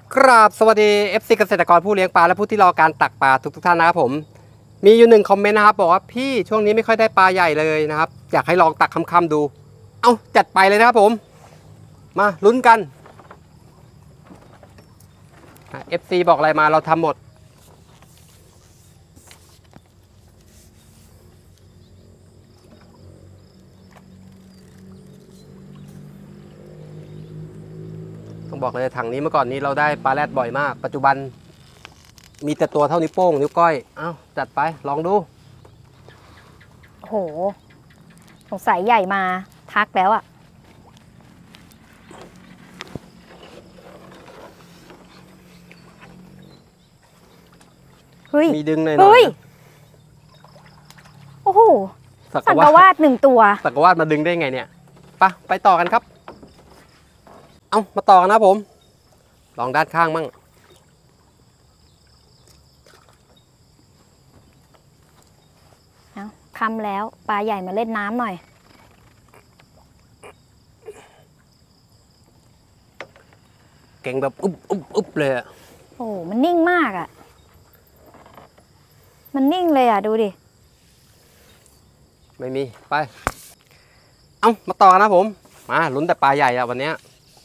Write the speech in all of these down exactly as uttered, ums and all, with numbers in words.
กราบสวัสดี เอฟ ซี เกษตรกรผู้เลี้ยงปลาและผู้ที่รอการตักปลาทุกทุกท่านนะครับผมมีอยู่หนึ่งคอมเมนต์นะครับบอกว่าพี่ช่วงนี้ไม่ค่อยได้ปลาใหญ่เลยนะครับอยากให้ลองตักค่ำๆดูเอาจัดไปเลยนะครับผมมาลุ้นกัน เอฟ ซี บอกอะไรมาเราทำหมดต้องบอกเลยถังนี้เมื่อก่อนนี้เราได้ปลาแรดบ่อยมากปัจจุบันมีแต่ตัวเท่านิ้วโป้งนิ้วก้อยเอ้าจัดไปลองดูโอ้โหสงสัยใหญ่มาทักแล้วอ่ะเฮ้ยมีดึงหน่อยเฮ้ยโอ้โหสักกวาดหนึ่งตัวสักกวาดมาดึงได้ไงเนี่ยไปไปต่อกันครับเอามาต่อกันนะผมลองด้านข้างมั่งเอาคำแล้วปลาใหญ่มาเล่นน้ำหน่อยเก่งแบบอุ๊บอุ๊บอุ๊บเลยอ่ะโอ้มันนิ่งมากอ่ะมันนิ่งเลยอ่ะดูดิไม่มีไปเอามาต่อกันนะผมมาลุ้นแต่ปลาใหญ่อะวันนี้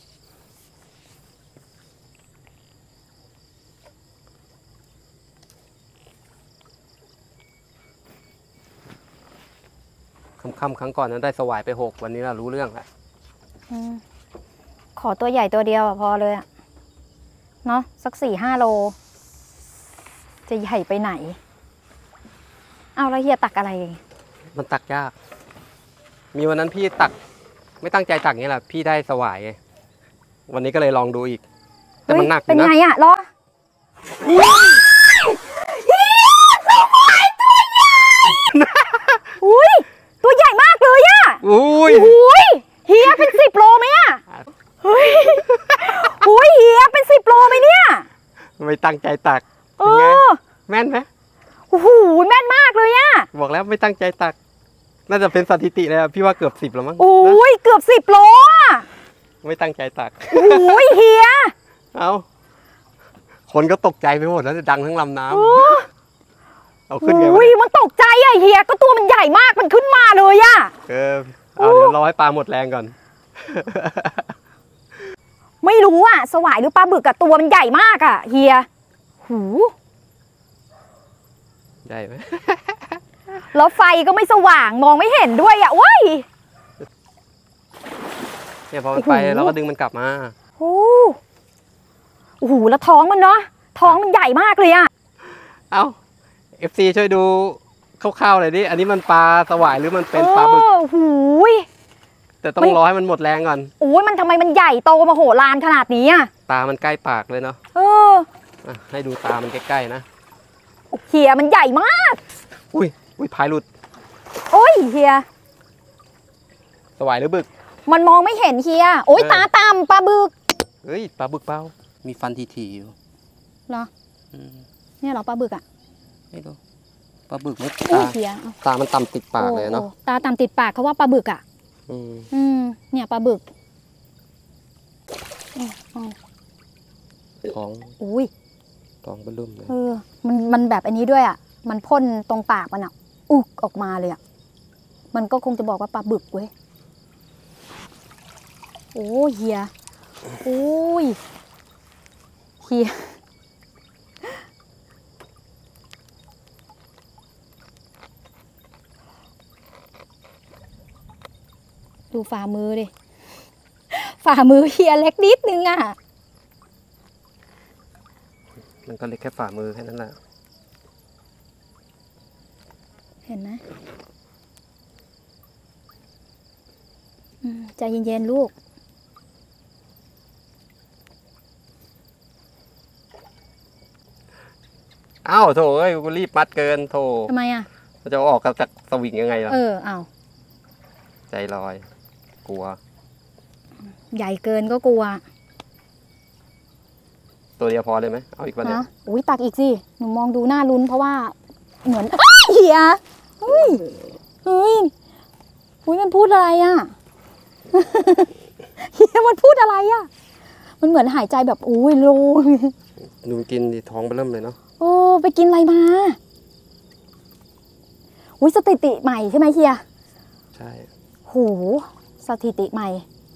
ค่ำๆครั้งก่อนนั้นได้สวายไปหกวันนี้เรารู้เรื่องแล้วขอตัวใหญ่ตัวเดียวพอเลยอะเนาะสักสี่ห้าโลจะใหญ่ไปไหนเอาแล้วเฮียตักอะไรมันตักยากมีวันนั้นพี่ตักไม่ตั้งใจตักนี่แหละพี่ได้สวายไงวันนี้ก็เลยลองดูอีกแต่มันหนักเป็นไงอะรออุ้ยตัวใหญ่มากเลยอะอุ้ยอุ้ยเฮียเป็นสิบโลไหมอะเฮ้ยอุ้ยเฮียเป็นสิบโลไหมเนี่ยไม่ตั้งใจตักเออแม่นไหมโอ้โหแม่นมากเลยอะบอกแล้วไม่ตั้งใจตักน่าจะเป็นสถิติเลยพี่ว่าเกือบสิบแล้วมั้งโอ้ยเกือบสิบโลอะไม่ตั้งใจตักโอ้ยเฮียเอาคนก็ตกใจไปหมดแล้วดังทั้งลำน้ำเอาขึ้นไงวะมันตกใจอะเฮียก็ตัวมันใหญ่มากมันขึ้นมาเลยอะเออเอาเดี๋ยวรอให้ปลาหมดแรงก่อนไม่รู้อะสวายหรือปลาบึกอะตัวมันใหญ่มากอะเฮียหูใหญ่ไหมแล้วไฟก็ไม่สว่างมองไม่เห็นด้วยอะว้ยเนี่ยพอมันไปเราก็ดึงมันกลับมาโอ้โหแล้วท้องมันเนาะท้องมันใหญ่มากเลยอะเอา เอฟ ซี ช่วยดูคร่าวๆเลยดิอันนี้มันปลาสวายหรือมันเป็นปลาบึกโอ้โหแต่ต้องรอให้มันหมดแรงก่อนโอ้ยมันทำไมมันใหญ่โตมาโหฬารขนาดนี้อะตามันใกล้ปากเลยเนาะเออให้ดูตามันใกล้ๆนะเฮียมันใหญ่มากอุ้ยอุ้ยพายหลุดโอ้ยเฮียสวายหรือบึกมันมองไม่เห็นเฮียโอ้ยตาต่ำปลาบึกเฮ้ยปลาบึกเปล่ามีฟันทีๆอยู่เหรอเนี่ยเหรอปลาบึกอ่ะไม่รู้ปลาบึกไม่ตาตามันต่ำติดปากเลยเนาะตาต่ำติดปากเขาว่าปลาบึกอ่ะอืมเนี่ยปลาบึกท้องอุ้ยท้องเป็นลุ่มเลยเออมันมันแบบอันนี้ด้วยอ่ะมันพ่นตรงปากมันอ่ะอุกออกมาเลยอ่ะมันก็คงจะบอกว่าปลาบึกเว้ยโอ้เฮียโอ้ยเฮียดูฝ่ามือดิฝ่ามือเฮียเล็กนิดนึงอ่ะมันก็เล็กแค่ฝ่ามือแค่นั้นแหละเห็นไหมใจเย็นๆลูกอ้าวโถเอ้ยกูรีบมัดเกินโถทำไมอ่ะมันจะออกจากสวิงยังไงล่ะเออเอาใจลอยกลัวใหญ่เกินก็กลัวตัวเดียวพอเลยไหมเอาอีกวันนี้อุ้ยตักอีกสิหนูมองดูหน้าลุ้นเพราะว่าเหมือนเฮียเฮ้ยเฮ้ยอุ้ยมันพูดอะไรอ่ะเฮียมันพูดอะไรอ่ะมันเหมือนหายใจแบบอุ้ยโลดูกินดิท้องไปเริ่มเลยเนาะโอ้ไปกินอะไรมาอุ้ยสถิติใหม่ใช่ไหมเฮียใช่โหสถิติใหม่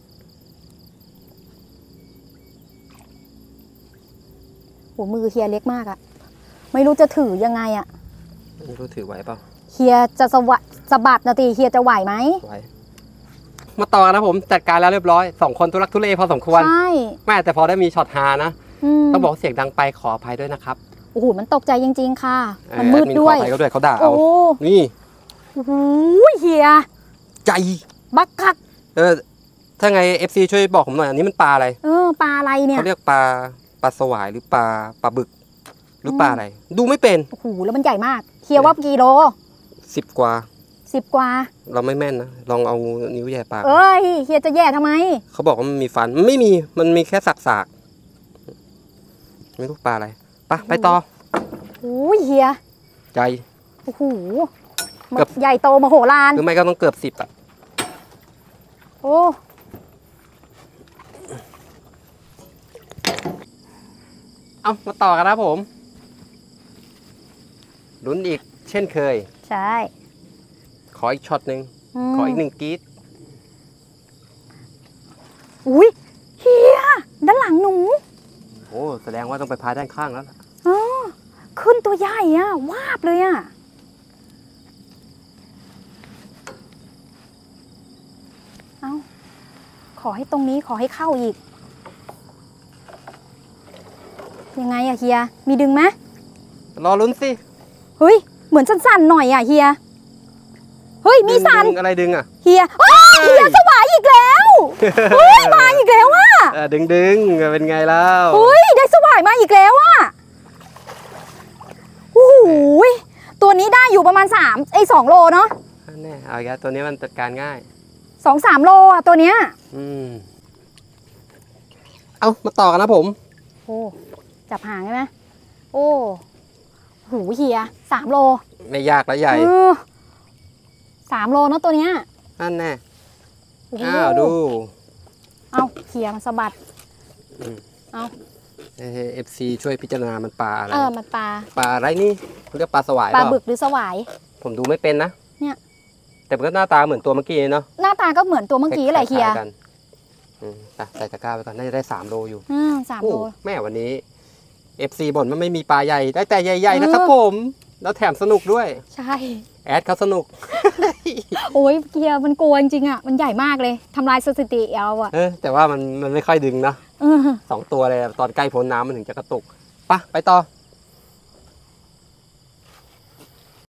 โหมือเฮียเล็กมากอะไม่รู้จะถือยังไงอะไม่รู้ถือไหวเปล่าเฮียจะสวะสะบัดนาทีเฮียจะไหวไหมไหวมาต่อกันนะผมจัดการแล้วเรียบร้อยสองคนทุลักทุเลพอสมควรใช่แม่แต่พอได้มีช็อตฮานะมต้องบอกเสียงดังไปขออภัยด้วยนะครับโอ้โหมันตกใจจริงๆค่ะเอ่อมันมืดแอด้วยขออภัยเขาด้วยเขาด่าโอ้เอานี่โอ้โหเฮียใจบักคักเออถ้าไง เอฟ ซี ช่วยบอกผมหน่อยอันนี้มันปลาอะไรเออปลาอะไรเนี่ยเขาเรียกปลาปลาสวายหรือปลาปลาบึก หรือปลาอะไร ดูไม่เป็นโอ้โหแล้วมันใหญ่มากเฮียว่ากี่โลสิบกว่าสิบกว่าเราไม่แม่นนะลองเอานิ้วแหย่ปากเอ้ยเฮียจะแย่ทำไมเขาบอกว่ามันมีฟันมันไม่มีมันมีแค่สักสากๆไม่รู้ปลาอะไรไปไปต่อโอ้ยเฮียใจโอ้โหเกือบใหญ่โตมโหฬารหรือไม่ก็ต้องเกือบสิบอ่ะโอ้เอามาต่อกันนะผมลุ้นอีกเช่นเคยใช่ขออีกช็อตหนึ่งมขออีกหนึ่งกรีดอุ้ยเฮียด้านหลังหนูโอ้แสดงว่าต้องไปพายด้านข้างแล้วล่ะอ๋อขึ้นตัวใหญ่อะวาบเลยอะเอาขอให้ตรงนี้ขอให้เข้าอีก ยังไงอะเฮีย มีดึงไหมรอลุ้นสิเฮ้ย เหมือนสั่นๆหน่อยอะเฮีย เฮ้ย มีดึงสั่นดึงอะไรดึงอ่ะเฮียอ้าวเฮียสวายอีกแล้ว เฮ้ย มาอีกแล้วอะเออดึงดึงเป็นไงแล้วเฮ้ย ได้สวายมาอีกแล้วอะโอ้โหยตัวนี้ได้อยู่ประมาณสามไอ้สองโลเนาะแน่เอาอีกแล้วตัวนี้มันจัดการง่ายสองสามโลอะตัวเนี้ยอืมเอามาต่อกันนะผมโอ้ จับหางใช่ไหมโอ้โหเฮียสามโลไม่ยากและใหญ่เออสามโลเนาะตัวเนี้ยนั่นแน่โอ้โหอ้าวดูเอาเฮียมันสะบัดอืมเอาเอฟซีช่วยพิจารณามันปลาอะไรเออมันปลาปลาอะไรนี่เขาเรียกปลาสวายปลาเปล่าบึกหรือสวายผมดูไม่เป็นนะเนี่ยแต่มันก็หน้าตาเหมือนตัวเมื่อกี้เนาะหน้าตาก็เหมือนตัวเมื่อกี้แหละเฮียคล้าๆกันอืมไปใส่ตะกร้าไปก่อนน่าจะได้สามโลอยู่อืมสามโอ้โลแม่วันนี้ เอฟ ซี บ่นว่าไม่มีปลาใหญ่ได้แต่ใหญ่ๆนะครับเออผม แล้วแถมสนุกด้วยใช่แอดเขาสนุกโอ้ยเฮียมันกลัวจริงๆอ่ะมันใหญ่มากเลยทำลายสถิติเอาอ่ะเออแต่ว่ามันมันไม่ค่อยดึงนะเออสองตัวเลยตอนใกล้พ้นน้ำมันถึงจะกระตุกไปะไปต่อ